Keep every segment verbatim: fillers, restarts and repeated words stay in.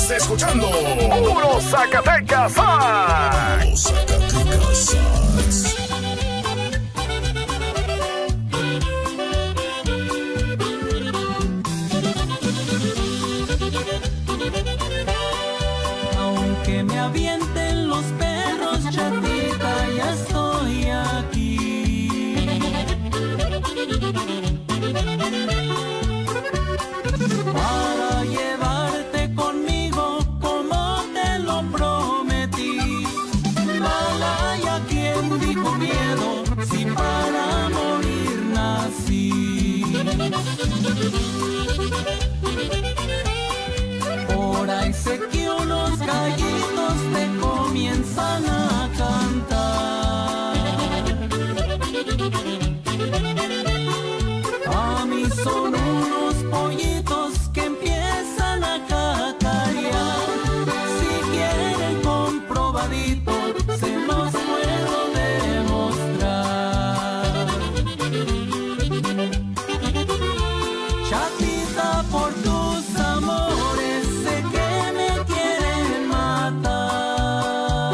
Estás escuchando Puro Zacatecas Sax. Puro Zacatecas Sax. Aunque me avienten los perros, chatita, ya estoy aquí. Para llevarte conmigo como te lo prometí. Malaya, quien dijo miedo, si para morir nací. Por ahí sé que unos gallitos te comienzan a cantar. A mí son unos pollitos que empiezan a cacarear. Si quieren comprobadito, se los puedo demostrar. Chatita, por tus amores sé que me quieren matar.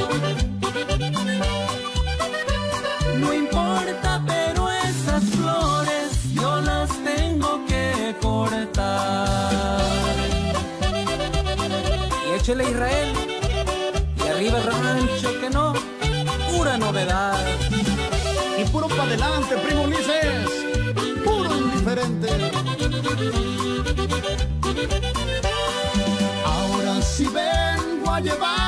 No importa, pero esas flores yo las tengo que cortar. Y échale, Israel, y arriba el rancho que no, pura novedad. Y puro para adelante, primo Ulises, puro indiferente. Ahora sí vengo a llevar